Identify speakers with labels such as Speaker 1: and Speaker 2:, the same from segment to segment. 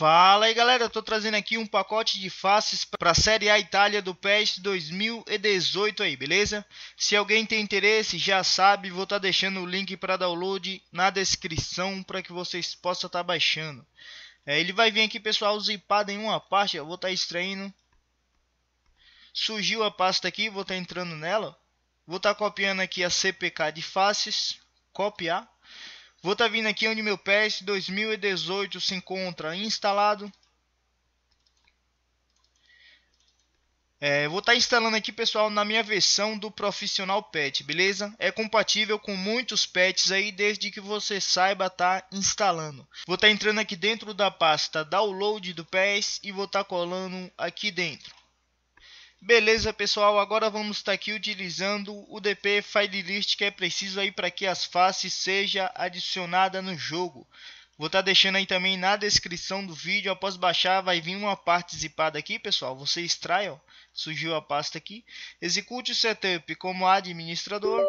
Speaker 1: Fala aí galera, eu tô trazendo aqui um pacote de faces para a Série A Itália do PES 2018 aí, beleza? Se alguém tem interesse, já sabe, vou estar deixando o link para download na descrição para que vocês possam estar baixando. Ele vai vir aqui, pessoal, zipado em uma parte, eu vou estar extraindo. Surgiu a pasta aqui, vou estar entrando nela. Vou estar copiando aqui a CPK de faces, copiar. Vou estar vindo aqui onde meu PES 2018 se encontra instalado. Vou estar instalando aqui, pessoal, na minha versão do Profissional Pet, beleza? É compatível com muitos pets aí, desde que você saiba estar instalando. Vou estar entrando aqui dentro da pasta Download do PES e vou estar colando aqui dentro. Beleza, pessoal, agora vamos estar aqui utilizando o DP File List, que é preciso aí para que as faces seja adicionada no jogo. Vou estar deixando aí também na descrição do vídeo. Após baixar vai vir uma parte zipada aqui, pessoal. Você extrai, ó, surgiu a pasta aqui. Execute o setup como administrador.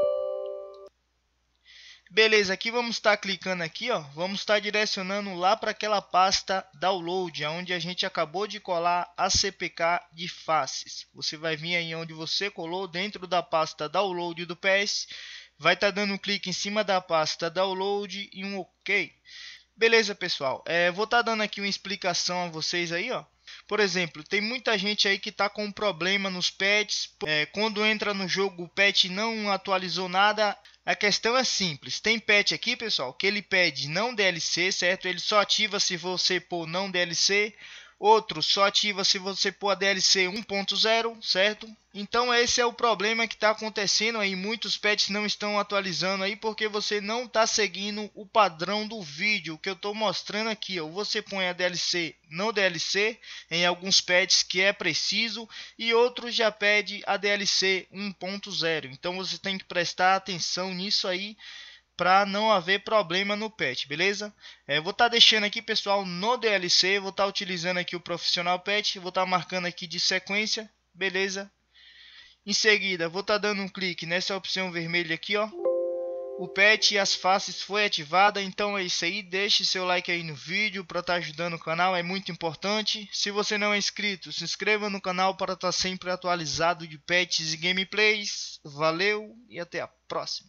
Speaker 1: Beleza, aqui vamos estar clicando aqui, ó, vamos estar direcionando lá para aquela pasta Download, onde a gente acabou de colar a CPK de faces. Você vai vir aí onde você colou, dentro da pasta Download do PES, vai estar dando um clique em cima da pasta Download e um OK. Beleza, pessoal, vou estar dando aqui uma explicação a vocês aí, ó. Por exemplo, tem muita gente aí que está com problema nos pets, quando entra no jogo o pet não atualizou nada. A questão é simples, tem pet aqui, pessoal, que ele pede não DLC, certo? Ele só ativa se você pôr não DLC. Outro só ativa se você pôr a DLC 1.0, certo? Então esse é o problema que está acontecendo aí. Muitos pets não estão atualizando aí porque você não está seguindo o padrão do vídeo que eu estou mostrando aqui. Ou você põe a DLC não DLC em alguns pets que é preciso, e outros já pede a DLC 1.0. Então você tem que prestar atenção nisso aí, para não haver problema no pet, beleza? Vou estar deixando aqui, pessoal, no DLC, vou estar utilizando aqui o Profissional Pet, vou estar marcando aqui de sequência, beleza? Em seguida, vou estar dando um clique nessa opção vermelha aqui, ó. O pet e as faces foi ativada, então é isso aí. Deixe seu like aí no vídeo para estar ajudando o canal, é muito importante. Se você não é inscrito, se inscreva no canal para estar sempre atualizado de pets e gameplays. Valeu e até a próxima.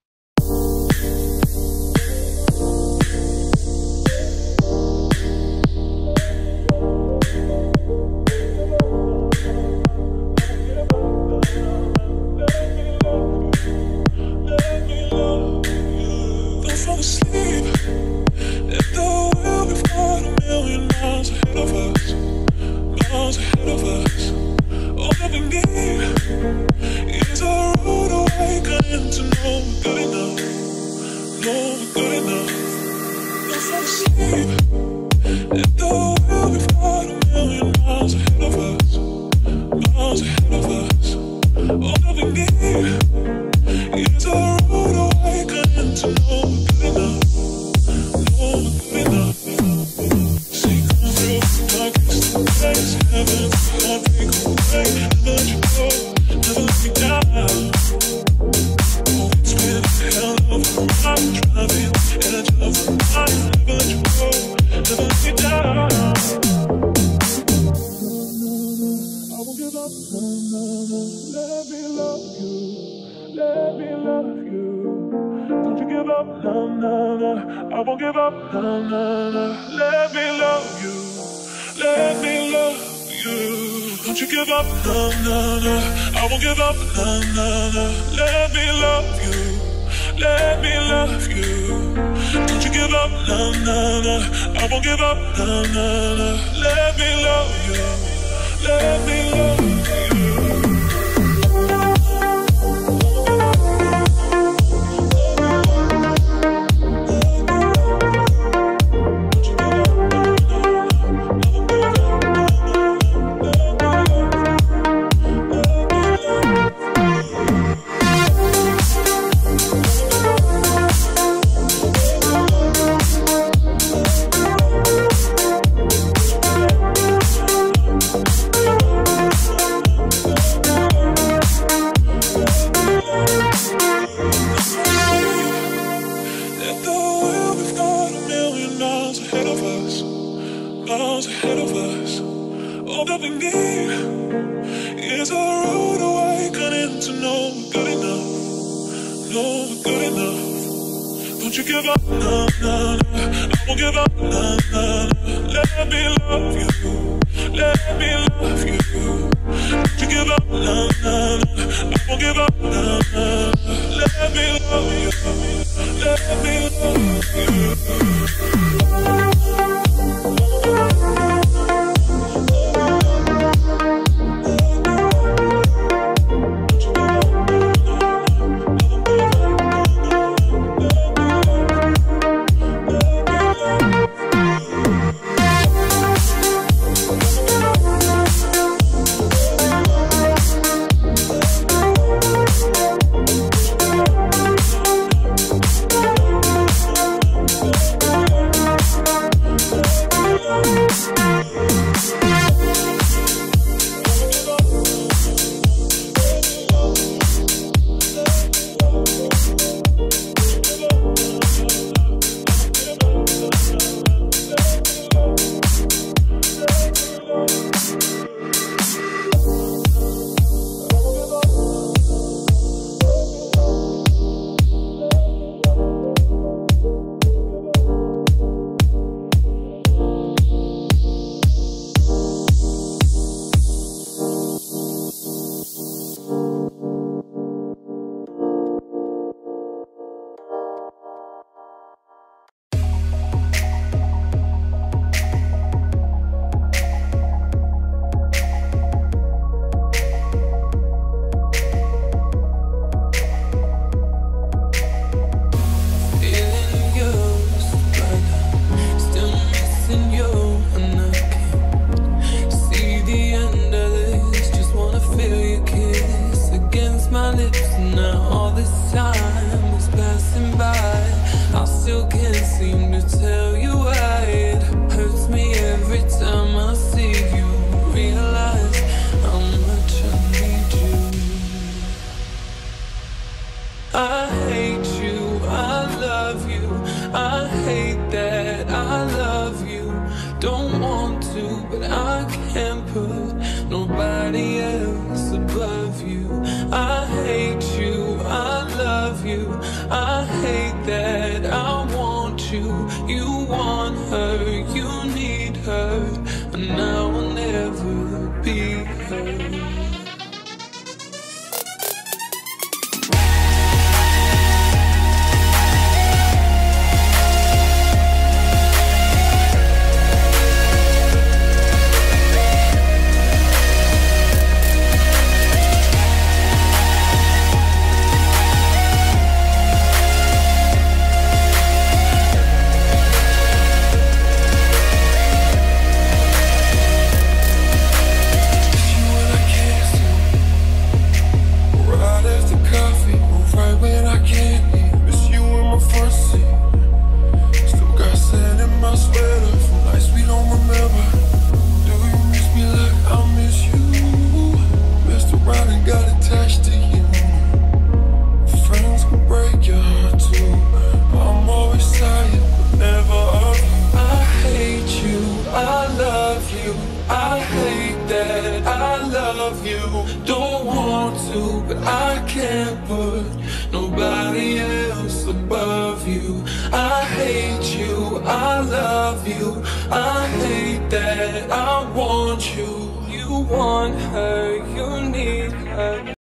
Speaker 2: No, no, no, I won't give up, no, no, no. Let me love you, let me love you. Don't you give up, no, no, no. I won't give up, no, no, no. Let me love you, let me love you. Don't you give up, no, no, no. I won't give up, no, no, no. Let me love you, let me love you. is a rude awakening to know we're good enough. Know we're good enough. Don't you give up, nah, nah, nah. I won't give up, nah, nah, nah. Let me love you. Let me love you. Don't you give up, nah, nah, nah. I won't give up, nah, nah, nah. Let me love you. Let me love you.
Speaker 3: I hate you, I love you, I hate that I love you. Don't want to, but I can't put nobody else above you. I hate you, I love you, I hate that I want you. You want her, you need her, and I will never be her. I hate that I love you. Don't want to, but I can't put nobody else above you. I hate you, I love you, I hate that I want you. You want her, you need her.